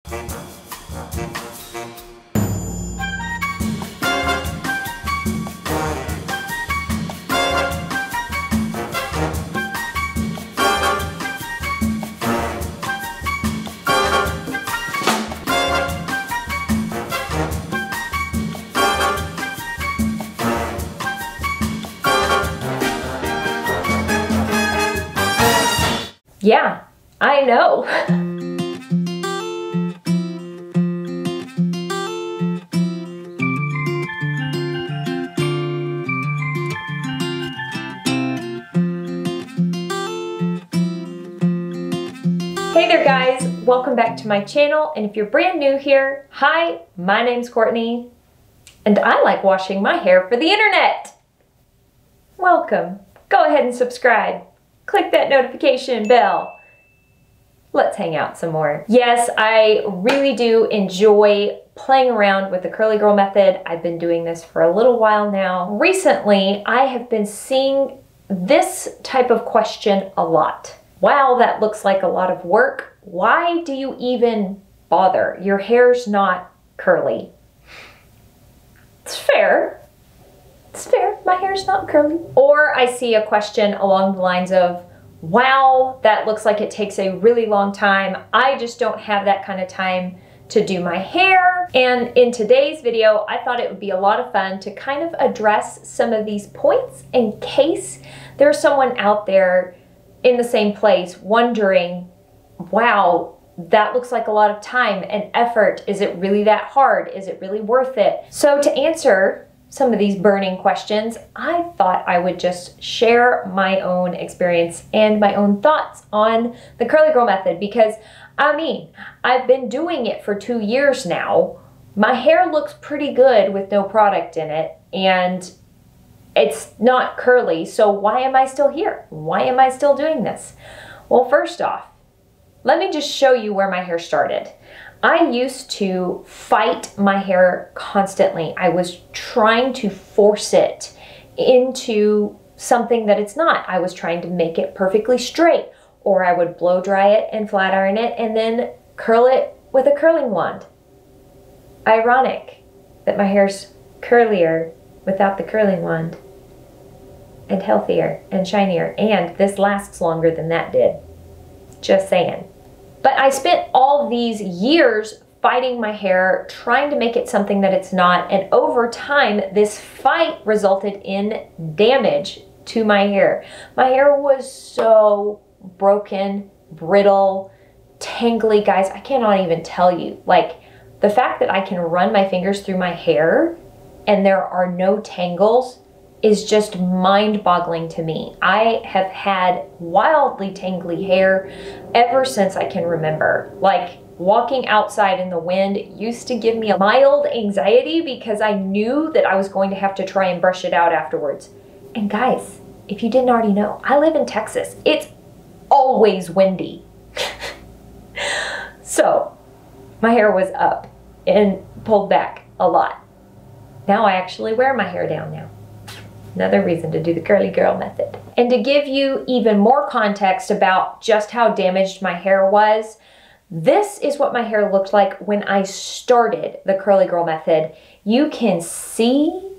Yeah, I know. Hey there guys, welcome back to my channel, and if you're brand new here, hi, my name's Courtney, and I like washing my hair for the internet. Welcome. Go ahead and subscribe. Click that notification bell. Let's hang out some more. Yes, I really do enjoy playing around with the curly girl method. I've been doing this for a little while now. Recently, I have been seeing this type of question a lot. Wow, that looks like a lot of work. Why do you even bother? Your hair's not curly. It's fair. It's fair, my hair's not curly. Or I see a question along the lines of, wow, that looks like it takes a really long time. I just don't have that kind of time to do my hair. And in today's video, I thought it would be a lot of fun to kind of address some of these points in case there's someone out there in the same place wondering, wow, that looks like a lot of time and effort. Is it really that hard? Is it really worth it? So to answer some of these burning questions, I thought I would just share my own experience and my own thoughts on the curly girl method, because I mean, I've been doing it for 2 years now. My hair looks pretty good with no product in it, and it's not curly, so why am I still here? Why am I still doing this? Well, first off, let me just show you where my hair started. I used to fight my hair constantly. I was trying to force it into something that it's not. I was trying to make it perfectly straight, or I would blow dry it and flat iron it and then curl it with a curling wand. Ironic that my hair's curlier without the curling wand, and healthier and shinier, and this lasts longer than that did. Just saying. But I spent all these years fighting my hair, trying to make it something that it's not, and over time, this fight resulted in damage to my hair. My hair was so broken, brittle, tangly, guys, I cannot even tell you. Like, the fact that I can run my fingers through my hair and there are no tangles is just mind-boggling to me. I have had wildly tangly hair ever since I can remember. Like, walking outside in the wind used to give me a mild anxiety because I knew that I was going to have to try and brush it out afterwards. And guys, if you didn't already know, I live in Texas. It's always windy. So, my hair was up and pulled back a lot. Now I actually wear my hair down now. Another reason to do the curly girl method. And to give you even more context about just how damaged my hair was, this is what my hair looked like when I started the curly girl method. You can see,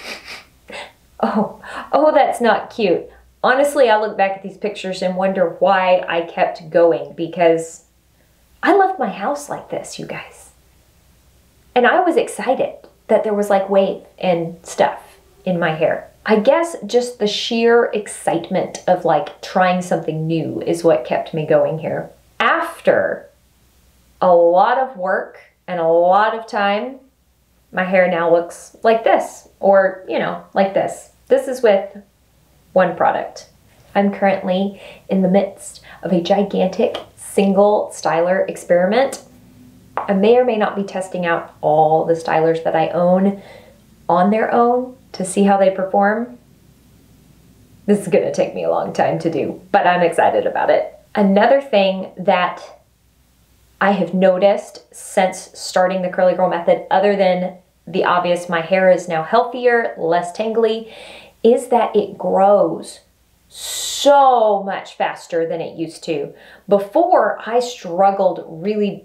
oh, that's not cute. Honestly, I look back at these pictures and wonder why I kept going, because I left my house like this, you guys. And I was excited that there was like wave and stuff in my hair. I guess just the sheer excitement of like trying something new is what kept me going here. After a lot of work and a lot of time, my hair now looks like this, or, you know, like this. This is with one product. I'm currently in the midst of a gigantic single styler experiment. I may or may not be testing out all the stylers that I own on their own to see how they perform. This is gonna take me a long time to do, but I'm excited about it. Another thing that I have noticed since starting the curly girl method, other than the obvious my hair is now healthier, less tangly, is that it grows so much faster than it used to. Before, I struggled really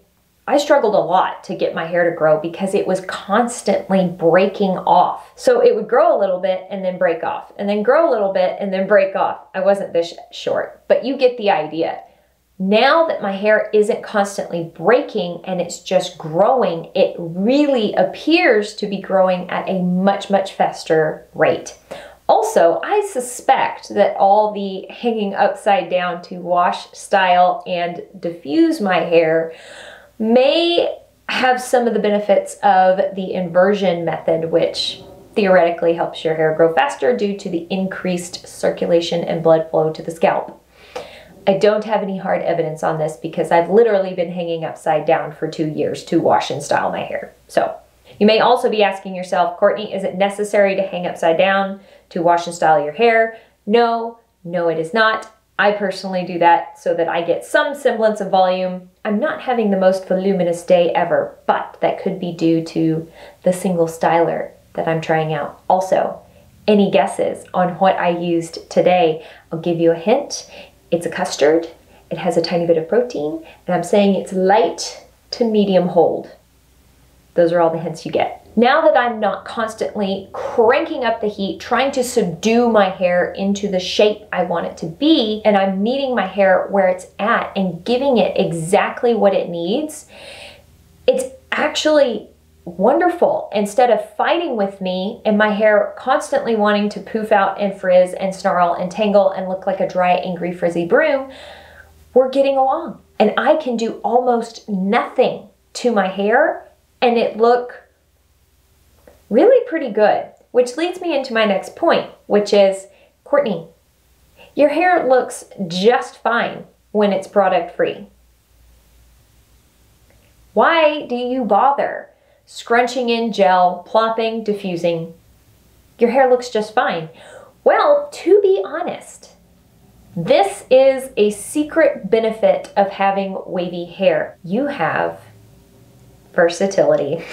I struggled a lot to get my hair to grow because it was constantly breaking off. So it would grow a little bit and then break off, and then grow a little bit and then break off. I wasn't this short, but you get the idea. Now that my hair isn't constantly breaking and it's just growing, it really appears to be growing at a much, much faster rate. Also, I suspect that all the hanging upside down to wash, style, and diffuse my hair may have some of the benefits of the inversion method, which theoretically helps your hair grow faster due to the increased circulation and blood flow to the scalp. I don't have any hard evidence on this because I've literally been hanging upside down for 2 years to wash and style my hair. So you may also be asking yourself, Courtney, is it necessary to hang upside down to wash and style your hair? No, it is not. I personally do that so that I get some semblance of volume. I'm not having the most voluminous day ever, but that could be due to the single styler that I'm trying out. Also, any guesses on what I used today? I'll give you a hint. It's a custard, it has a tiny bit of protein, and I'm saying it's light to medium hold. Those are all the hints you get. Now that I'm not constantly cranking up the heat, trying to subdue my hair into the shape I want it to be, and I'm meeting my hair where it's at and giving it exactly what it needs, it's actually wonderful. Instead of fighting with me and my hair constantly wanting to poof out and frizz and snarl and tangle and look like a dry, angry, frizzy broom, we're getting along. And I can do almost nothing to my hair and it look really pretty good. Which leads me into my next point, which is, Courtney, your hair looks just fine when it's product free. Why do you bother scrunching in gel, plopping, diffusing? Your hair looks just fine. Well, to be honest, this is a secret benefit of having wavy hair. You have versatility.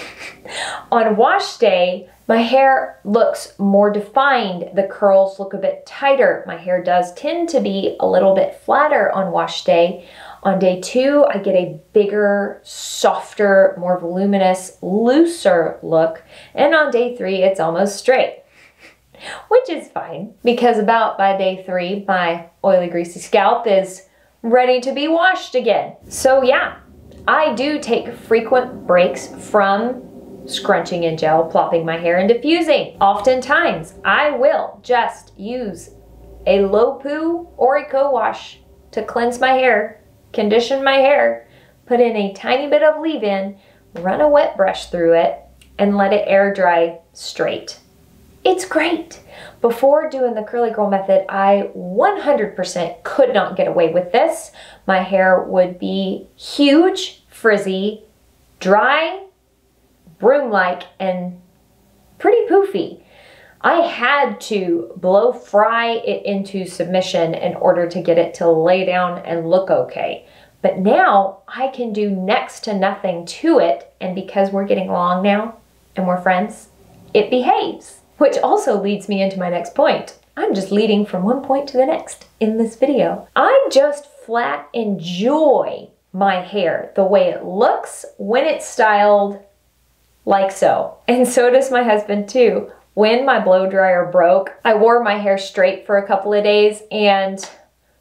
On wash day, my hair looks more defined. The curls look a bit tighter. My hair does tend to be a little bit flatter on wash day. On day 2, I get a bigger, softer, more voluminous, looser look. And on day 3, it's almost straight, which is fine because about by day 3, my oily, greasy scalp is ready to be washed again. So yeah, I do take frequent breaks from scrunching in gel, plopping my hair, and diffusing. Oftentimes, I will just use a low poo or a co-wash to cleanse my hair, condition my hair, put in a tiny bit of leave-in, run a wet brush through it, and let it air dry straight. It's great. Before doing the curly girl method, I 100% could not get away with this. My hair would be huge, frizzy, dry, broom-like, and pretty poofy. I had to blow fry it into submission in order to get it to lay down and look okay. But now I can do next to nothing to it, and because we're getting along now and we're friends, it behaves. Which also leads me into my next point. I'm just leading from one point to the next in this video. I just flat enjoy my hair the way it looks when it's styled like so. And so does my husband too. When my blow dryer broke, I wore my hair straight for a couple of days and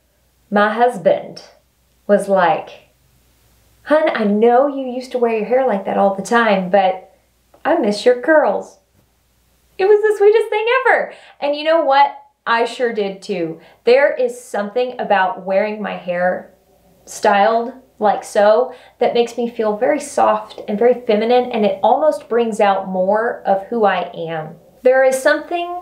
my husband was like, "Hun, I know you used to wear your hair like that all the time, but I miss your curls." It was the sweetest thing ever. And you know what? I sure did too. There is something about wearing my hair styled like so that makes me feel very soft and very feminine, and it almost brings out more of who I am. There is something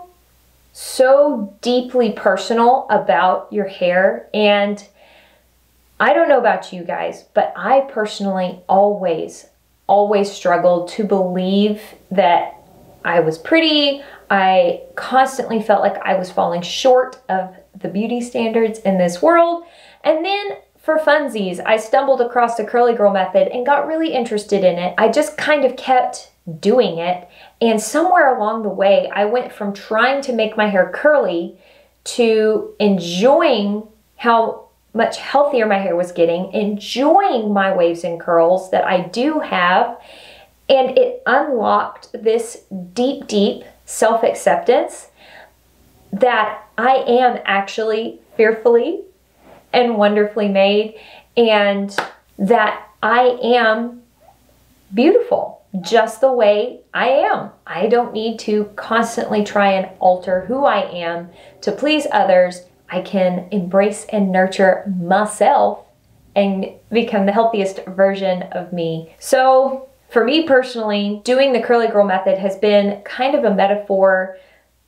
so deeply personal about your hair, and I don't know about you guys, but I personally always struggled to believe that I was pretty. I constantly felt like I was falling short of the beauty standards in this world. And then for funsies, I stumbled across the curly girl method and got really interested in it. I just kind of kept doing it. And somewhere along the way, I went from trying to make my hair curly to enjoying how much healthier my hair was getting, enjoying my waves and curls that I do have, and it unlocked this deep, deep self-acceptance that I am actually fearfully and wonderfully made, and that I am beautiful just the way I am. I don't need to constantly try and alter who I am to please others. I can embrace and nurture myself and become the healthiest version of me. So for me personally, doing the curly girl method has been kind of a metaphor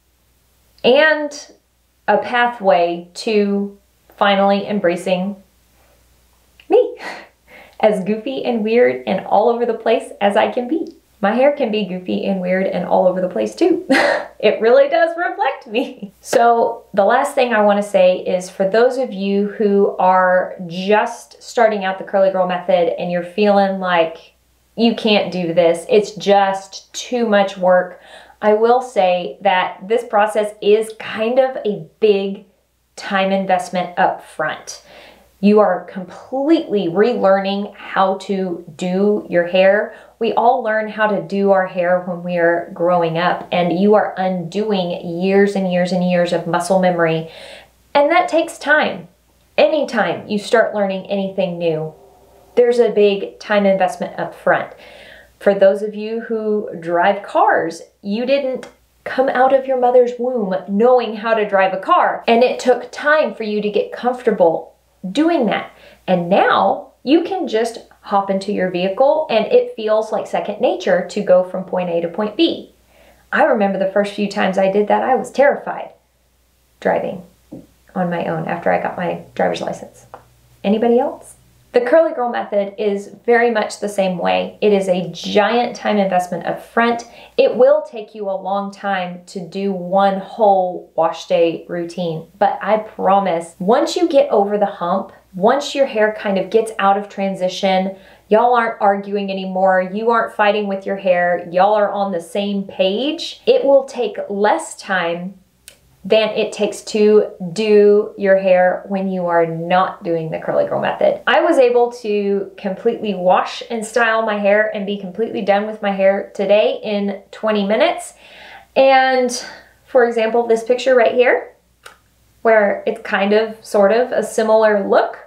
and a pathway to finally embracing me, as goofy and weird and all over the place as I can be. My hair can be goofy and weird and all over the place too. It really does reflect me. So the last thing I want to say is, for those of you who are just starting out the curly girl method and you're feeling like you can't do this, it's just too much work, I will say that this process is kind of a big time investment up front. You are completely relearning how to do your hair. We all learn how to do our hair when we are growing up, and you are undoing years and years and years of muscle memory. And that takes time. Anytime you start learning anything new, there's a big time investment up front. For those of you who drive cars, you didn't come out of your mother's womb knowing how to drive a car, and it took time for you to get comfortable doing that. And now you can just hop into your vehicle and it feels like second nature to go from point A to point B. I remember the first few times I did that, I was terrified driving on my own after I got my driver's license. Anybody else? The curly girl method is very much the same way. It is a giant time investment up front. It will take you a long time to do one whole wash day routine, but I promise once you get over the hump, once your hair kind of gets out of transition, y'all aren't arguing anymore, you aren't fighting with your hair, y'all are on the same page, it will take less time than it takes to do your hair when you are not doing the curly girl method. I was able to completely wash and style my hair and be completely done with my hair today in 20 minutes. And for example, this picture right here, where it's kind of sort of a similar look,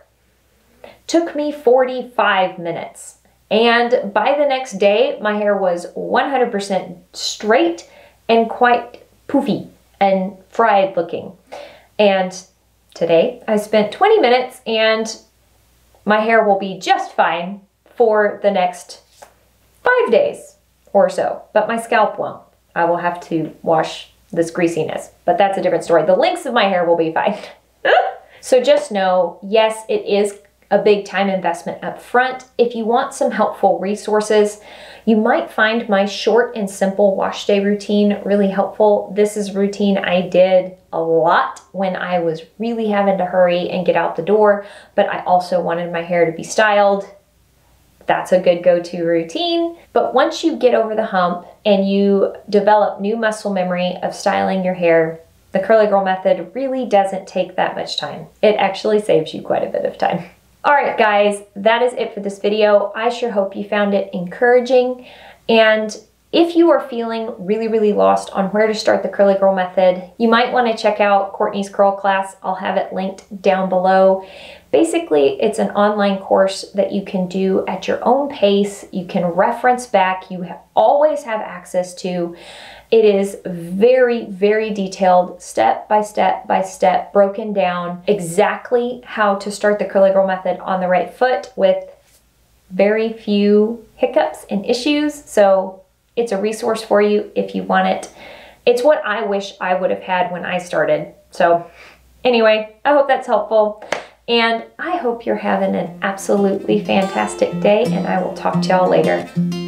took me 45 minutes. And by the next day, my hair was 100% straight and quite poofy and fried looking. And today I spent 20 minutes and my hair will be just fine for the next 5 days or so, but my scalp won't. I will have to wash this greasiness, but that's a different story. The lengths of my hair will be fine. So just know, yes, it is a big time investment up front. If you want some helpful resources, you might find my short and simple wash day routine really helpful. This is a routine I did a lot when I was really having to hurry and get out the door, but I also wanted my hair to be styled. That's a good go-to routine. But once you get over the hump and you develop new muscle memory of styling your hair, the curly girl method really doesn't take that much time. It actually saves you quite a bit of time. All right, guys, that is it for this video. I sure hope you found it encouraging. And if you are feeling really, really lost on where to start the curly girl method, you might want to check out Courtney's curl class. I'll have it linked down below. Basically, it's an online course that you can do at your own pace. You can reference back. You always have access to. It is very, very detailed, step by step by step, broken down exactly how to start the curly girl method on the right foot with very few hiccups and issues. So it's a resource for you if you want it. It's what I wish I would have had when I started. So anyway, I hope that's helpful. And I hope you're having an absolutely fantastic day, and I will talk to y'all later.